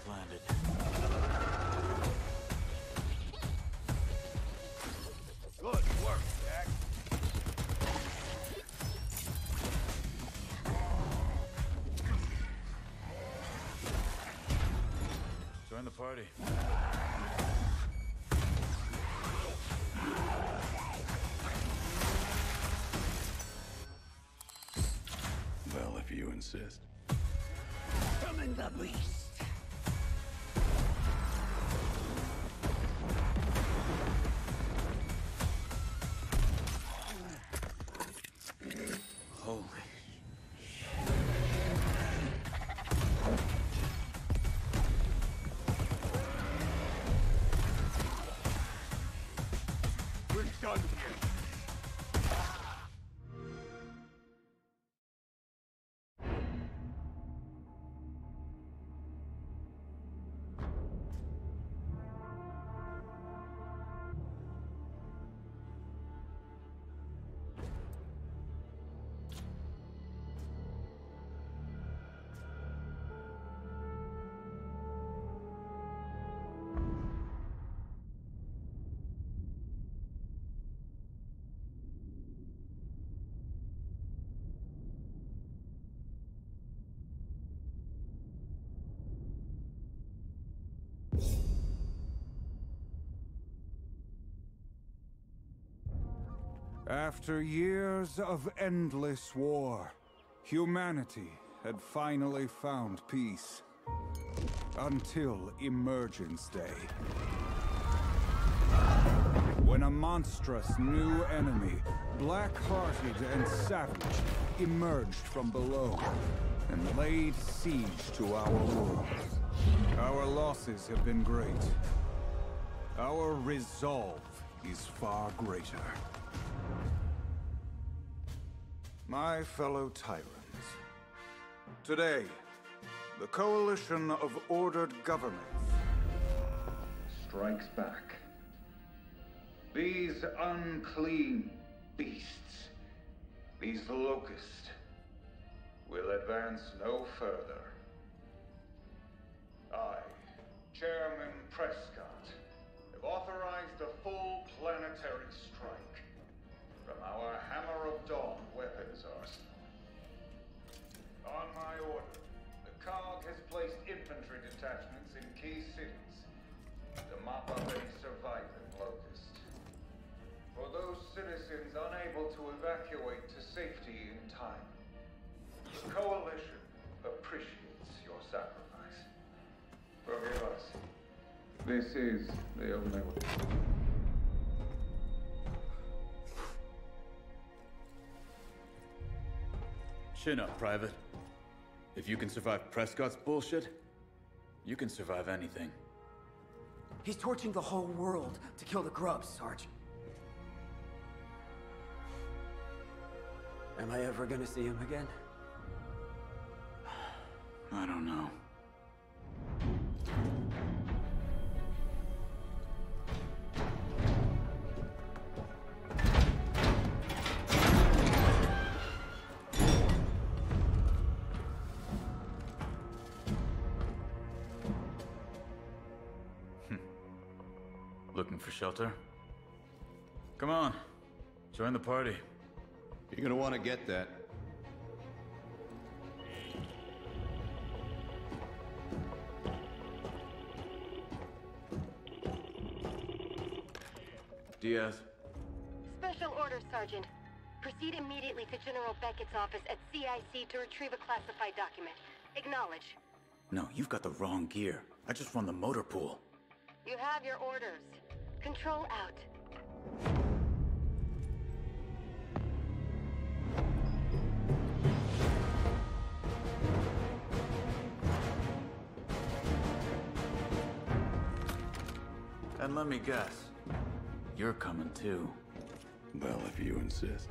We've landed. Good work, Jack. Join the party. Well, if you insist. Summon the beast. Holy. We're done here. After years of endless war, humanity had finally found peace. Until Emergence Day. When a monstrous new enemy, black-hearted and savage, emerged from below and laid siege to our world. Our losses have been great. Our resolve is far greater. My fellow tyrants, today, the coalition of ordered governments strikes back. These unclean beasts, these locusts, will advance no further. I, Chairman Prescott, have authorized a full planetary strike from our Hammer of Dawn weapons arsenal. On my order, the COG has placed infantry detachments in key cities to mop up any surviving locust. For those citizens unable to evacuate to safety in time, the Coalition appreciates your sacrifice. Forgive us. This is the only way. Chin up, Private. If you can survive Prescott's bullshit, you can survive anything. He's torching the whole world to kill the grubs, Sarge. Am I ever gonna see him again? I don't know. Looking for shelter? Come on, join the party. You're gonna want to get that. Diaz. Special order, Sergeant. Proceed immediately to General Beckett's office at CIC to retrieve a classified document. Acknowledge. No, you've got the wrong gear. I just run the motor pool. You have your orders. Control out. And let me guess, you're coming too. Well, if you insist.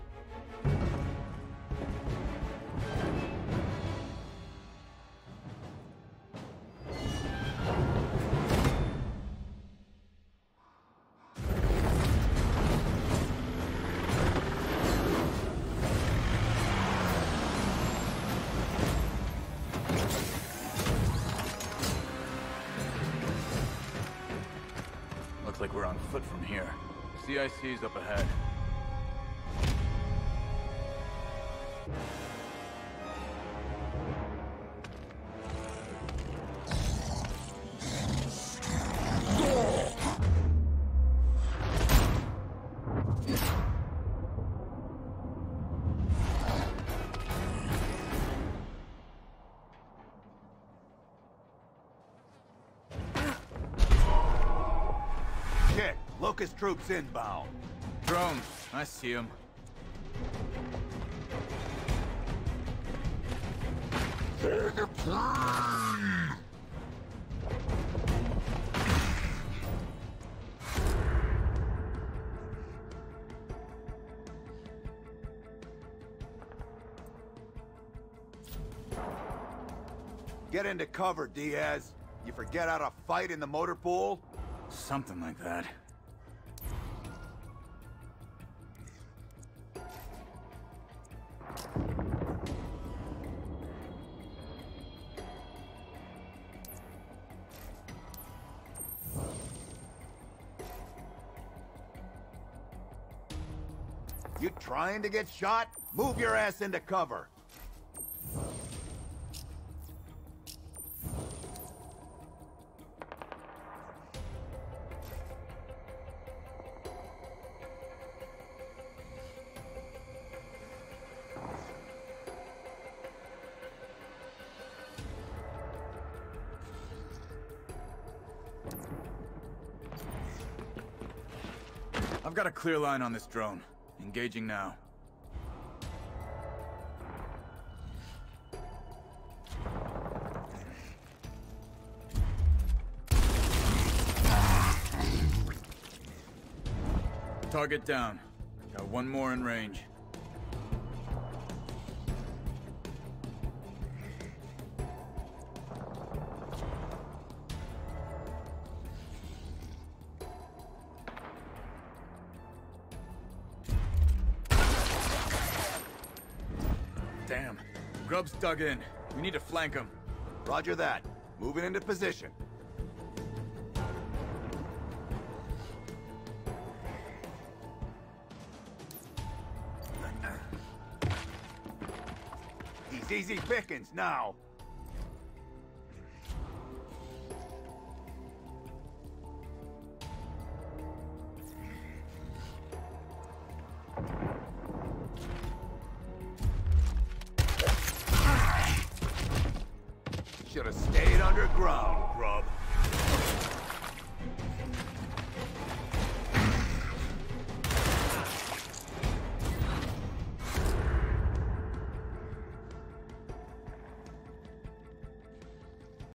on foot from here. CIC's up ahead. Shit! Locust troops inbound. Drones, I see them. Get into cover, Diaz. You forget how to fight in the motor pool? Something like that. You trying to get shot? Move your ass into cover. I've got a clear line on this drone. Engaging now. Target down. Got one more in range. Damn. Grub's dug in. We need to flank him. Roger that. Moving into position. He's easy pickings now. Should have stayed underground, Grub.